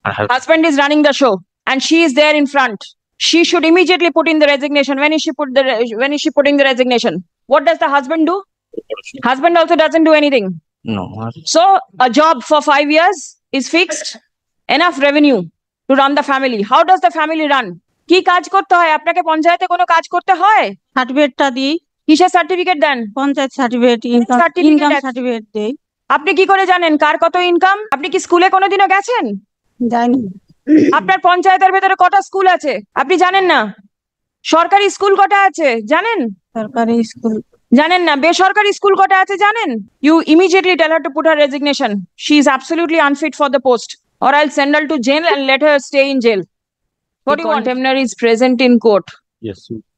Husband is running the show and she is there in front. She should immediately put in the resignation. When is she putting the resignation? What does the husband do? Husband also doesn't do anything. No. So a job for 5 years is fixed. Enough revenue to run the family. How does the family run? কি কাজ করতে হয় আপনাকে পঞ্চায়েতে কোনো কাজ করতে হয়? সার্টিফিকেটটা দিই, কিসের সার্টিফিকেট দেন? পঞ্চায়েত সার্টিফিকেট, ইনকাম সার্টিফিকেট দেই। আপনি কি করে জানেন কার কত ইনকাম? আপনি কি স্কুলে কোনোদিনও গেছেন? যাইনি। আপনার পঞ্চায়েতের ভেতরে কটা স্কুল আছে আপনি জানেন না? সরকারি স্কুল কটা আছে জানেন? সরকারি স্কুল জানেন না? বেসরকারি স্কুল কটা আছে জানেন? You immediately tell her to put her resignation. She is absolutely unfit for the post, or I'll send her to jail and let her stay in jail. What do you want? Contemner is present in court. Yes.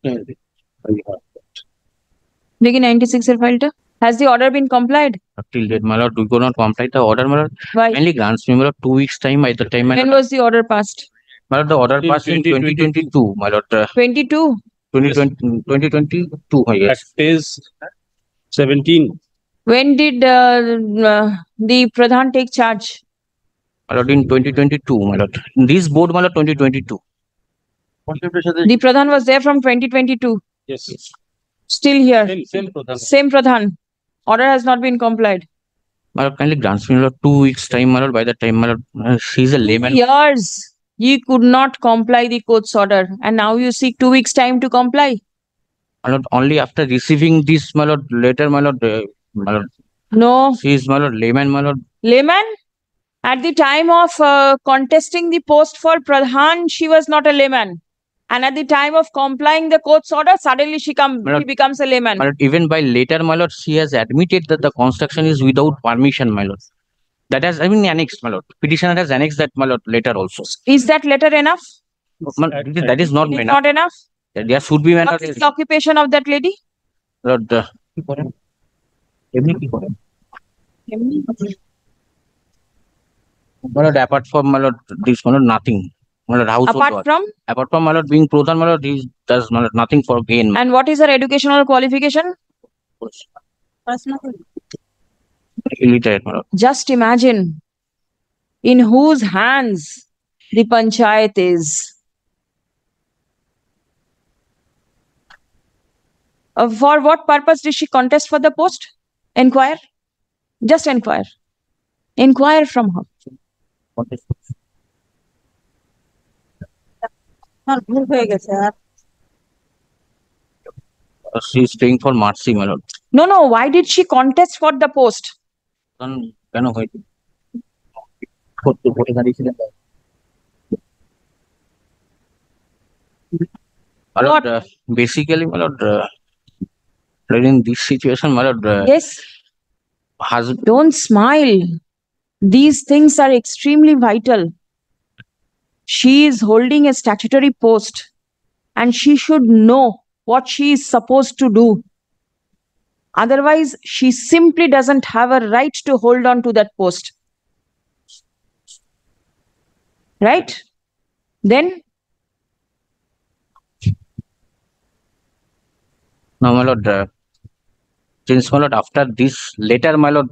দেখি 96 এর ফাইলটা। Has the order been complied? Till date, my lord, we could not comply the order, my lord. Why? Mainly grants me, my lord, 2 weeks time by the time, my When lord. was the order passed? My lord, the order passed in 2022, my lord. 22. 2022, yes. That is 17. When did the Pradhan take charge? My lord, in 2022, my lord. This board, my lord, 2022. The Pradhan was there from 2022. Yes. Still here. Same Pradhan. Same Pradhan. Order has not been complied. My lord, kindly grants me, my lord, 2 weeks time, my lord. By the time, my lord, she's a layman. Years you could not comply the court's order, and now you seek 2 weeks time to comply. My lord, only after receiving this, my lord, later, my lord, No, she is, my lord, layman, my lord. layman. At the time of contesting the post for Pradhan, she was not a layman. And at the time of complying the court's order, suddenly she becomes a layman. My lord, even by later, my lord, she has admitted that the construction is without permission, my lord. That has, I mean, annexed, my lord. Petitioner has annexed that, my lord, later also. Is that letter enough? My lord, that is not It is enough. not enough. There should be, my What lord. is the occupation of that lady? Lord, my lord, apart from, my lord, this, my lord, nothing. My lord, household Apart work. from, Apart from, my lord, being Pradhan, my lord, he does, my lord, nothing for gain. and what is her educational qualification? পড়াশোনা করি। Illiterate, my lord. Just imagine in whose hands the panchayat is. For what purpose did she contest for the post? Inquire. Just inquire. Inquire from her. আমার ভুল হয়ে গেছে আর She is staying for mercy, my lord. No, no. Why did she contest for the post? কেন হয়েছে? ভোটে দাঁড়িয়েছিলেন। My lord, basically, my lord, in this situation, my lord, Yes. husband, Don't smile. These things are extremely vital. She is holding a statutory post and she should know what she is supposed to do. Otherwise, she simply doesn't have a right to hold on to that post. Right? Then, no, my lord, since, my lord, after this later, my lord,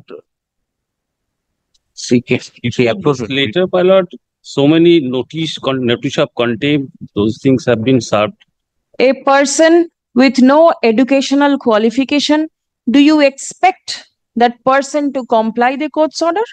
she approached. Later, my lord, so many notice of contempt, those things have been served. a person with no educational qualification, do you expect that person to comply the court's order?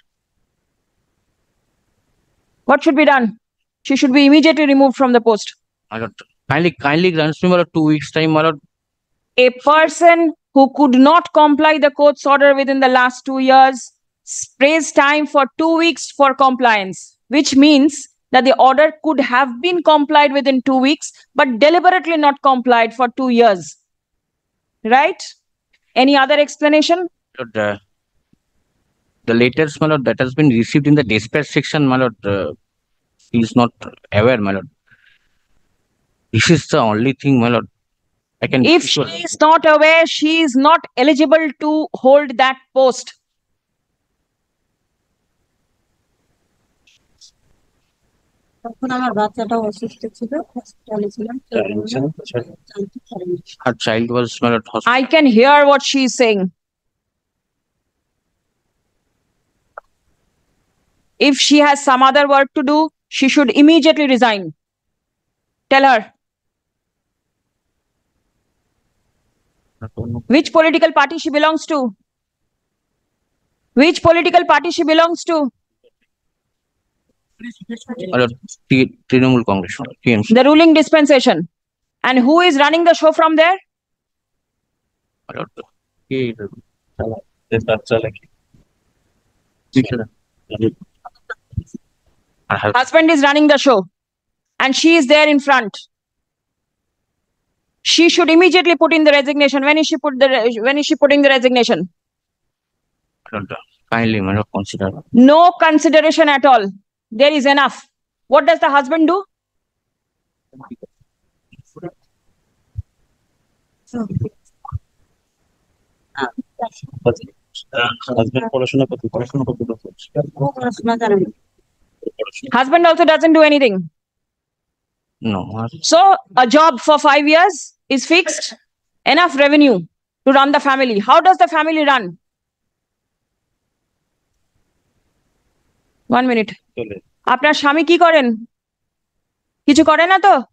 What should be done? She should be immediately removed from the post. My lord, kindly grants me, my lord, 2 weeks time, my lord. A person who could not comply the court's order within the last 2 years sprays time for 2 weeks for compliance, which means that the order could have been complied within 2 weeks, but deliberately not complied for 2 years. Right? Any other explanation? Lord, the letters, my lord, that has been received in the dispatch section, my lord, he is not aware, my lord. This is the only thing, my lord. I can. If she is not aware, she is not eligible to hold that post. তখন আমার বাচ্চাটা অসুস্থ ছিল, হসপিটালে ছিলাম। জানতে পারিনি। Her child was, my lord, hospital. I can hear what she is saying. If she has some other work to do, She should immediately resign. Tell her. Which political party she belongs to? Which political party she belongs to? My lord, Trinamool Congress, my lord, TMC. The ruling dispensation. And who is running the show from there? My lord, I have Husband is running the show. And she is there in front. She should immediately put in the resignation. When is she putting the resignation? my lord, kindly, my lord, consider. No consideration at all. There is enough. What does the husband do? Husband পড়াশোনা করতে ও পড়াশোনা জানে না। Husband also doesn't do anything. No, So a job for 5 years is fixed. Enough revenue to run the family. How does the family run? 1 minute. চলে আপনার স্বামী কি করেন? কিছু করে না তো?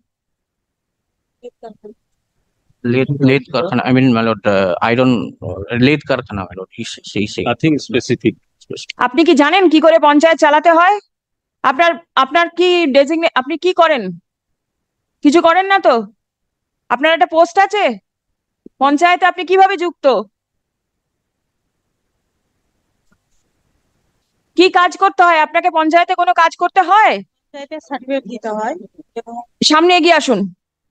late Karkhana, I mean, my lord, iron, late Karkhana, my lord, he's saying. Nothing specific আপনি কি জানেন কি করে পঞ্চায়েত চালাতে হয়? আপনার কি আপনি কি করেন? কিছু করেন না তো? আপনার একটা পোস্ট আছে? পঞ্চায়েতে আপনি কিভাবে যুক্ত? কি কাজ করতে হয়? আপনাকে পঞ্চায়েতে কোনো কাজ করতে হয়? পঞ্চায়েতের সার্টিফিকেট দিতে হয় এবং সামনে এগিয়ে আসুন।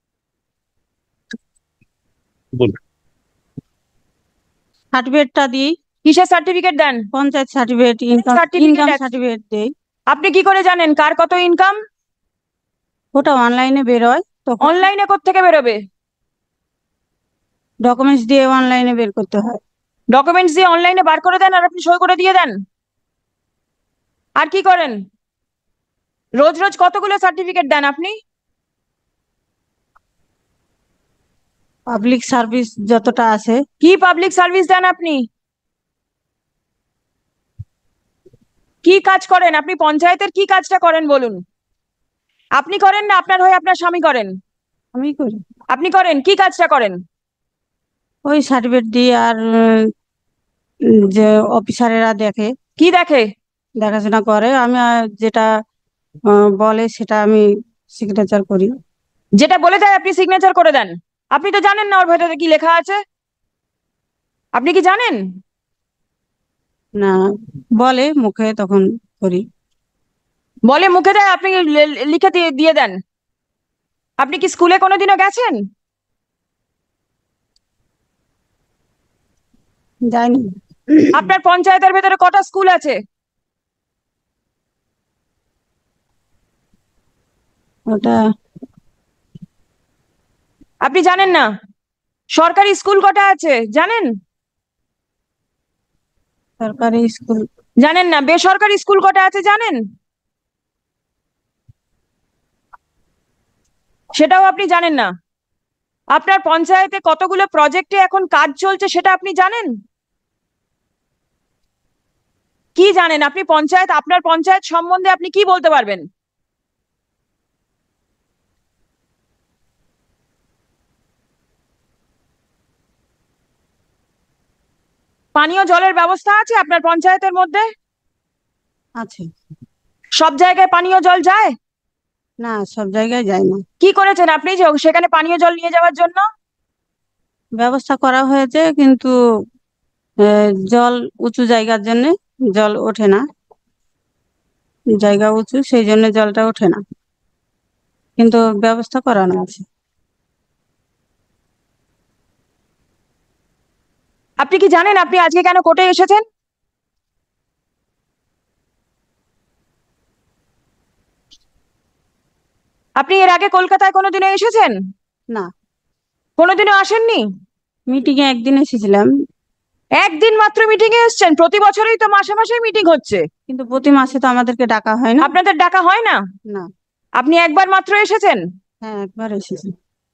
বলুন সার্টিফিকেটটা দিই, কিসের সার্টিফিকেট দেন? পঞ্চায়েত সার্টিফিকেট, Certificate ইনকাম আছে। সার্টিফিকেট দেই। আপনি কি করে জানেন কার কত ইনকাম? ওটা অনলাইনে বেরোয়, তখন অনলাইনে কোত্থেকে বেরোবে? ডকুমেন্টস দিয়ে অনলাইনে বের করতে হয়। ডকুমেন্টস দিয়ে অনলাইনে বার করে দেন আর আপনি সই করে দিয়ে দেন। আর কি করেন? রোজ রোজ কতগুলো সার্টিফিকেট দেন আপনি? পাবলিক সার্ভিস যতটা আছে, কি পাবলিক সার্ভিস দেন আপনি? কি কাজ করেন আপনি? পঞ্চায়েতের কি কাজটা করেন বলুন? আপনি করেন না আপনার হয়ে আপনার স্বামী করেন? আমি করি। আপনি করেন কি কাজটা করেন? ওই সার্টিফিকেট দিই আর যে অফিসারেরা দেখে, কি দেখে? দেখাশোনা করে। আমি যেটা বলে সেটা আমি সিগনেচার করি। যেটা বলে দেয় আপনি সিগনেচার করে দেন। আপনি তো জানেন না ওর ভেতরে কি লেখা আছে? আপনি কি জানেন? না, বলে মুখে, তখন করি। বলে মুখে দেয়, আপনি লিখে দিয়ে দেন। আপনি কি স্কুলে কোনোদিনও গেছেন? যাইনি। আপনার পঞ্চায়েতের ভেতরে কটা স্কুল আছে? ওটা আপনি জানেন না? সরকারি স্কুল কটা আছে জানেন? সরকারি স্কুল জানেন না? বেসরকারি স্কুল কটা আছে জানেন? সেটাও আপনি জানেন না। আপনার পঞ্চায়েতে কতগুলো প্রজেক্টে এখন কাজ চলছে সেটা আপনি জানেন? কি জানেন আপনি? আপনার পঞ্চায়েত সম্বন্ধে আপনি কি বলতে পারবেন? পানীয় জলের ব্যবস্থা আছে আপনার পঞ্চায়েতের মধ্যে? আছে। সব জায়গায় পানীয় জল যায়? না, সব জায়গায় যায় না। কি করেছেন আপনি যে সেখানে পানীয় জল নিয়ে যাওয়ার জন্য? ব্যবস্থা করা হয়েছে, কিন্তু জল উঁচু জায়গার জন্য জল ওঠে না। জায়গা উঁচু, সেই জন্য জলটা ওঠে না, কিন্তু ব্যবস্থা করানো আছে। আপনি কি জানেন আপনি আজকে কেন কোর্টে এসেছেন? আপনি এর আগে কলকাতায় কোনোদিনও এসেছেন? না, কোনোদিনও আসেননি? মিটিং এ একদিন এসেছিলাম, একদিন মাত্র মিটিং এ এসেছেন? প্রতি বছরই তো মাসে মাসে মিটিং হচ্ছে। কিন্তু প্রতি মাসে তো আমাদেরকে ডাকা হয় না। আপনাদের ডাকা হয় না? না। আপনি একবার মাত্র এসেছেন? হ্যাঁ, একবার এসেছি।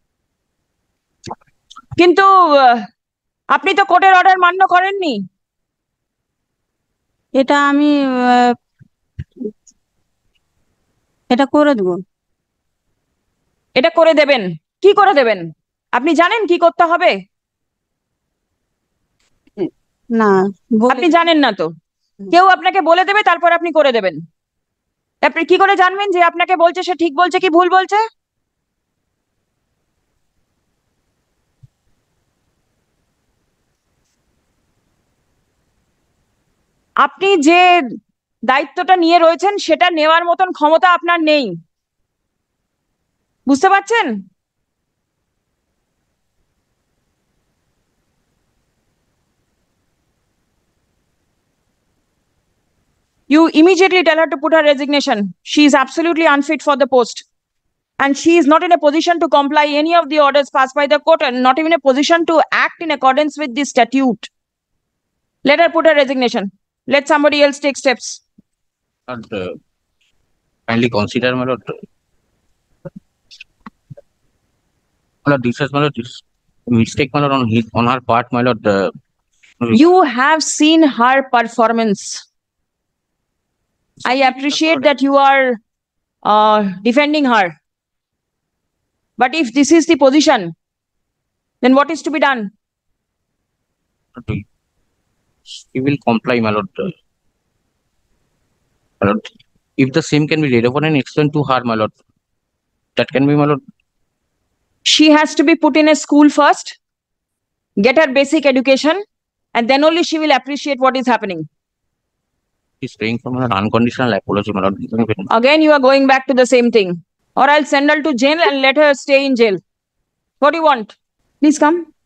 কিন্তু আপনি তো কোর্টের অর্ডার মান্য করেননি। এটা আমি এটা করে দেবো। এটা করে দেবেন? কি করে দেবেন? আপনি জানেন কি করতে হবে? না, আপনি জানেন না তো, কেউ আপনাকে বলে দেবে, তারপর আপনি করে দেবেন। আপনি কি করে জানবেন যে আপনাকে বলছে সে ঠিক বলছে কি ভুল বলছে? আপনি যে দায়িত্বটা নিয়ে রয়েছেন সেটা নেওয়ার মতন ক্ষমতা আপনার নেই, বুঝতে পারছেন? You immediately tell her to put her resignation. She is absolutely unfit for the post. And she is not in a position to comply any of the orders passed by the court and not even a position to act in accordance with the statute. Let her put her resignation. Let somebody else take steps. And kindly consider, my lord, this is, my lord, this mistake, my lord, on her part, my lord. You have seen her performance. I appreciate that you are defending her. But if this is the position, then what is to be done? She will comply, my lord. My lord, if the same can be laid upon and explained to her, my lord, that can be, my lord. She has to be put in a school first, get her basic education, and then only she will appreciate what is happening. She's praying for my unconditional apology, my lord. Again, you are going back to the same thing. Or I'll send her to jail and let her stay in jail. What do you want? Please come.